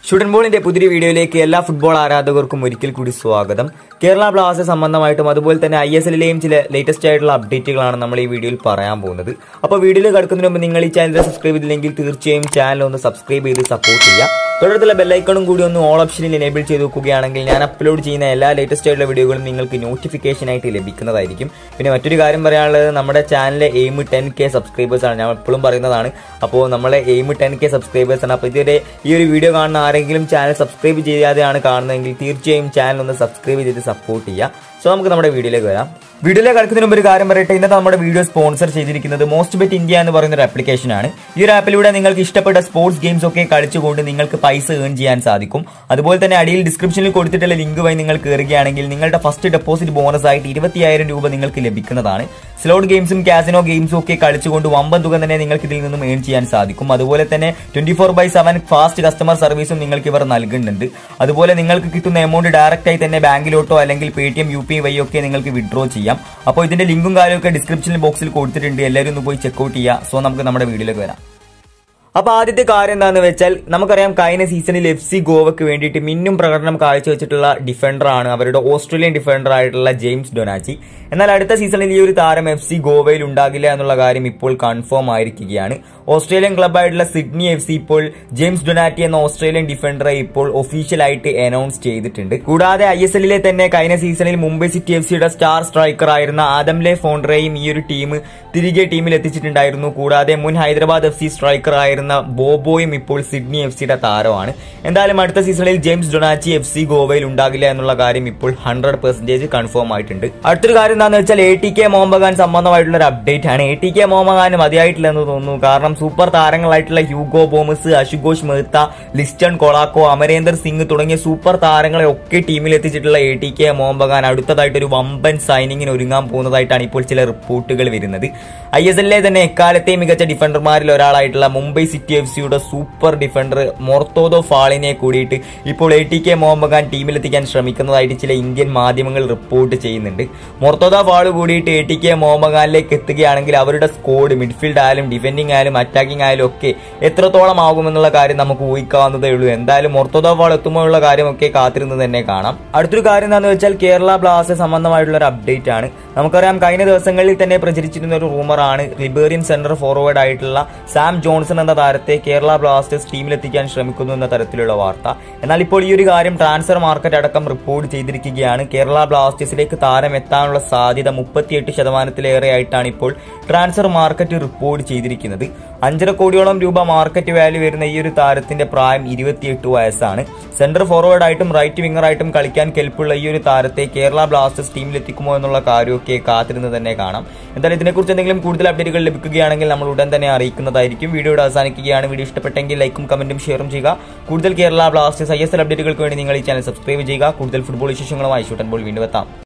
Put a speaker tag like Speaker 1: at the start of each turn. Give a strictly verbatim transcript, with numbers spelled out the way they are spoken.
Speaker 1: ഷൂട്ടൻബോളിന്റെ പുതിയ വീഡിയോയിലേക്ക് എല്ലാ ഫുട്ബോൾ ആരാധകർക്കും ഒരിക്കൽ കൂടി സ്വാഗതം. കേരള ബ്ലാസ്റ്റേഴ്സ് സംബന്ധമായിട്ടും അതുപോലെ തന്നെ ഐ എസ് എല്ലിലെയും ചില ലേറ്റസ്റ്റ് ആയിട്ടുള്ള അപ്ഡേറ്റുകളാണ് നമ്മൾ ഈ വീഡിയോയിൽ പറയാൻ പോകുന്നത്. അപ്പോൾ വീഡിയോയിൽ കിടക്കുന്നതിന് മുമ്പ് നിങ്ങൾ ഈ ചാനൽ സബ്സ്ക്രൈബ് ചെയ്തില്ലെങ്കിൽ തീർച്ചയായും ചാനൽ ഒന്ന് സബ്സ്ക്രൈബ് ചെയ്ത് സപ്പോർട്ട് ചെയ്യുക. തുടർന്നുള്ള ബെല്ലൈക്കണും കൂടി ഒന്ന് ഓൾ ഓപ്ഷനിൽ എനേബിൾ ചെയ്ത് വെക്കുകയാണെങ്കിൽ ഞാൻ അപ്ലോഡ് ചെയ്യുന്ന എല്ലാ ലേറ്റസ്റ്റ് ആയിട്ടുള്ള വീഡിയോകളും നിങ്ങൾക്ക് നോട്ടിഫിക്കേഷൻ ആയിട്ട് ലഭിക്കുന്നതായിരിക്കും. പിന്നെ മറ്റൊരു കാര്യം പറയാനുള്ളത്, നമ്മുടെ ചാനലിലെ എയിം ടെൻ കെ സബ്സ്ക്രൈബേഴ്സ് ആണ്. ഞാൻ എപ്പോഴും പറയുന്നതാണ്. അപ്പോൾ നമ്മളെ എയിം ടെൻ കെ സബ്സ്ക്രൈബേഴ്സ് ആണ്. അപ്പോൾ ഇതുവരെ ഈ ഒരു വീഡിയോ കാണുന്ന ആരെങ്കിലും ചാനൽ സബ്സ്ക്രൈബ് ചെയ്യാതെയാണ് കാണുന്നതെങ്കിൽ തീർച്ചയായും ചാനൽ ഒന്ന് സബ്സ്ക്രൈബ് ചെയ്ത് സപ്പോർട്ട് ചെയ്യുക. സോ നമുക്ക് നമ്മുടെ വീഡിയോയിലേക്ക് വരാം. വീഡിയോയിലേക്ക് കിടക്കുന്നതിന് മുമ്പ് ഒരു കാര്യം പറയട്ടെ, ഇന്നത്തെ നമ്മുടെ വീഡിയോ സ്പോൺസർ ചെയ്തിരിക്കുന്നത് മോസ്റ്റ് ബെറ്റ് ഇന്ത്യ എന്ന് പറയുന്ന ഒരു ആപ്ലിക്കേഷൻ ആണ്. ഈ ഒരു ആപ്പിലൂടെ നിങ്ങൾക്ക് ഇഷ്ടപ്പെട്ട സ്പോർട്സ് ഗെയിംസ് ഒക്കെ കളിച്ചുകൊണ്ട് നിങ്ങൾക്ക് പൈസ ഏൺ ചെയ്യാൻ സാധിക്കും. അതുപോലെ തന്നെ അടിയിൽ ഡിസ്ക്രിപ്ഷനിൽ കൊടുത്തിട്ടുള്ള ലിങ്ക് വഴി നിങ്ങൾ കയറുകയാണെങ്കിൽ നിങ്ങളുടെ ഫസ്റ്റ് ഡെപ്പോസിറ്റ് ബോണസ് ആയിട്ട് ഇരുപത്തിയായിരം രൂപ നിങ്ങൾക്ക് ലഭിക്കുന്നതാണ്. സ്ലോട്ട് ഗെയിംസും കാസിനോ ഗെയിംസും ഒക്കെ കളിച്ചുകൊണ്ട് വമ്പൻ തുക തന്നെ നിങ്ങൾക്ക് ഇതിൽ നിന്നും ഏൺ ചെയ്യാൻ സാധിക്കും. അതുപോലെ തന്നെ twenty four by seven fast customer സർവീസും നിങ്ങൾക്ക് ഇവർ നൽകുന്നുണ്ട്. അതുപോലെ നിങ്ങൾക്ക് കിട്ടുന്ന എമൗണ്ട് ഡയറക്റ്റ് ആയി തന്നെ ബാങ്കിലോട്ടോ അല്ലെങ്കിൽ Paytm UPI വഴി ഒക്കെ നിങ്ങൾക്ക് വിഡ്രോ ചെയ്യാം. അപ്പോൾ ഇതിന്റെ ലിങ്കും കാര്യമൊക്കെ ഡിസ്ക്രിപ്ഷൻ ബോക്സിൽ കൊടുത്തിട്ടുണ്ട്. എല്ലാവരും ഒന്ന് പോയി ചെക്കൗട്ട് ചെയ്യുക. സോ നമുക്ക് നമ്മുടെ വീഡിയോയിലേക്ക് വരാം. അപ്പൊ ആദ്യത്തെ കാര്യം എന്താണെന്ന് വെച്ചാൽ, നമുക്കറിയാം കഴിഞ്ഞ സീസണിൽ എഫ് സി ഗോവയ്ക്ക് വേണ്ടിയിട്ട് മിന്നും പ്രകടനം കാഴ്ചവെച്ചിട്ടുള്ള ഡിഫൻഡർ ആണ് അവരുടെ ഓസ്ട്രേലിയൻ ഡിഫൻഡർ ആയിട്ടുള്ള ജ്യ്മസ് എന്നാൽ അടുത്ത സീസണിൽ ഈ ഒരു താരം എഫ് സി ഗോവയിൽ ഉണ്ടാകില്ല എന്നുള്ള കാര്യം ഇപ്പോൾ കൺഫേം ആയിരിക്കുകയാണ്. ഓസ്ട്രേലിയൻ ക്ലബ്ബായിട്ടുള്ള സിഡ്നി എഫ് സി ഇപ്പോൾ ജെയിംസ് ഡൊനാറ്റി എന്ന ഓസ്ട്രേലിയൻ ഡിഫൻഡറെ ഇപ്പോൾ ഒഫീഷ്യലായിട്ട് അനൗൺസ് ചെയ്തിട്ടുണ്ട്. കൂടാതെ ഐ എസ് എല്ലിലെ തന്നെ കഴിഞ്ഞ സീസണിൽ മുംബൈ സിറ്റി എഫ് സിയുടെ സ്റ്റാർ സ്ട്രൈക്കർ ആയിരുന്ന 𝗙𝗫𝗕𝗏്റെയും ഈ ഒരു ടീം തിരികെ ടീമിൽ എത്തിച്ചിട്ടുണ്ടായിരുന്നു. കൂടാതെ മുൻ ഹൈദരാബാദ് എഫ് സി സ്ട്രൈക്കർ ആയിരുന്ന ബോബോയും ഇപ്പോൾ സിഡ്നി എഫ് സിയുടെ താരമാണ്. എന്തായാലും അടുത്ത സീസണിൽ ജെയിംസ് ഡൊനാറ്റി എഫ് സി ഗോവയിൽ ഉണ്ടാകില്ല എന്നുള്ള കാര്യം ഇപ്പോൾ ഹൺഡ്രഡ് പെർസെന്റേജ് കൺഫേം ആയിട്ടുണ്ട്. അടുത്തൊരു കാര്യം എന്താണെന്ന് വെച്ചാൽ എ ടി കെ mohd സംബന്ധമായിട്ടുള്ള ഒരു അപ്ഡേറ്റ് ആണ്. എ ടി കെ mohd മതിയായിട്ടില്ലെന്ന് തോന്നുന്നു. കാരണം സൂപ്പർ താരങ്ങളായിട്ടുള്ള ഹ്യൂഗോ ബോമസ്, അശുതോഷ് മെഹ്ത്ത, ലിസ്റ്റൺ കൊളാക്കോ, അമരേന്ദർ സിംഗ് തുടങ്ങിയ സൂപ്പർ താരങ്ങളെ ഒക്കെ ടീമിൽ എത്തിച്ചിട്ടുള്ള എ ടി കെ mohd അടുത്തതായിട്ട് ഒരു വമ്പൻ സൈനിങ്ങിന് ഒരുങ്ങാൻ പോകുന്നതായിട്ടാണ് ഇപ്പോൾ ചില റിപ്പോർട്ടുകൾ വരുന്നത്. ഐ എസ് എല്ലിലെ തന്നെ എക്കാലത്തെ മികച്ച ഡിഫൻഡർമാരിൽ ഒരാളായിട്ടുള്ള മുംബൈ സിറ്റി എഫ് സിയുടെ സൂപ്പർ ഡിഫൻഡർ 𝗦𝗨𝗕𝗏𝗧 കൂടിയിട്ട് ഇപ്പോൾ എ ടി കെ mohd ടീമിലെത്തിക്കാൻ ശ്രമിക്കുന്നതായിട്ട് ചില ഇന്ത്യൻ മാധ്യമങ്ങൾ റിപ്പോർട്ട് ചെയ്യുന്നുണ്ട്. 𝗦𝗨𝗕𝗏𝗧 കൂടിയിട്ട് എ ടി കെ mohd എത്തുകയാണെങ്കിൽ അവരുടെ സ്കോഡ് മിഡ്ഫീൽഡ് ആയാലും ഡിഫെൻഡിംഗ് ആയാലും അറ്റാക്കിംഗ് ആയാലും ഒക്കെ എത്രത്തോളം ആകുമെന്നുള്ള കാര്യം നമുക്ക് ഊഹിക്കാവുന്നതേ ഉള്ളൂ. എന്തായാലും 𝗦𝗨𝗕𝗏𝗧 എത്തുമ്പോഴുള്ള കാര്യമൊക്കെ കാത്തിരുന്ന് തന്നെ കാണാം. അടുത്തൊരു കാര്യം എന്താണെന്ന് വെച്ചാൽ കേരള ബ്ലാസ്റ്റേഴ്സ് സംബന്ധമായിട്ടുള്ള ഒരു അപ്ഡേറ്റ് ആണ്. നമുക്കറിയാം കഴിഞ്ഞ ദിവസങ്ങളിൽ തന്നെ പ്രചരിച്ചിരുന്ന ഒരു റൂമറാണ് ലിബേറിയൻ സെന്റർ ഫോർവേഡ് ആയിട്ടുള്ള സാം ജോൺസൺ എന്ന താരത്തെ കേരള ബ്ലാസ്റ്റേഴ്സ് ടീമിലെത്തിക്കാൻ ശ്രമിക്കുന്നു എന്ന തരത്തിലുള്ള വാർത്ത. എന്നാൽ ഇപ്പോൾ ഈ ഒരു കാര്യം ട്രാൻസ്ഫർ മാർക്കറ്റ് അടക്കം റിപ്പോർട്ട് ചെയ്തിരിക്കുകയാണ്. കേരള ബ്ലാസ്റ്റേഴ്സിലേക്ക് താരം എത്താനുള്ള സാധ്യത മുപ്പത്തിയെട്ട് ശതമാനത്തിലേറെ ആയിട്ടാണ് ഇപ്പോൾ ട്രാൻസ്ഫർ മാർക്കറ്റ് റിപ്പോർട്ട് ചെയ്തിരിക്കുന്നത്. അഞ്ചര കോടിയോളം രൂപ മാർക്കറ്റ് വാല്യൂ വരുന്ന ഈ ഒരു താരത്തിന്റെ പ്രായം ഇരുപത്തിയെട്ട് വയസ്സാണ്. സെന്റർ ഫോർവേഡ് ആയിട്ടും റൈറ്റ് വിംഗർ ആയിട്ടും കളിക്കാൻ കെൽപ്പുള്ള ഈ ഒരു താരത്തെ കേരള ബ്ലാസ്റ്റേഴ്സ് ടീമിലെത്തിക്കുമോ എന്നുള്ള കാര്യമൊക്കെ കാത്തിരുന്ന് തന്നെ കാണാം. എന്തായാലും ഇതിനെക്കുറിച്ച് എന്തെങ്കിലും കൂടുതൽ അപ്ഡേറ്റുകൾ ലഭിക്കുകയാണെങ്കിൽ നമ്മൾ ഉടൻ തന്നെ അറിയിക്കുന്നതായിരിക്കും. വീഡിയോയുടെ അവസാനിക്കുകയാണ്. വീഡിയോ ഇഷ്ടപ്പെട്ടെങ്കിൽ ലൈക്കും കമന്റും ഷെയറും ചെയ്യുക. കൂടുതൽ Kerala Blasters I S L അപ്ഡേറ്റുകൾക്ക് വേണ്ടി നിങ്ങൾ ഈ ചാനൽ സബ്സ്ക്രൈബ് ചെയ്യുക. കൂടുതൽ ഫുട്ബോൾ വിശേഷങ്ങളുമായി ഷൂട്ടൻബോൾ വീണ്ടും എത്താം.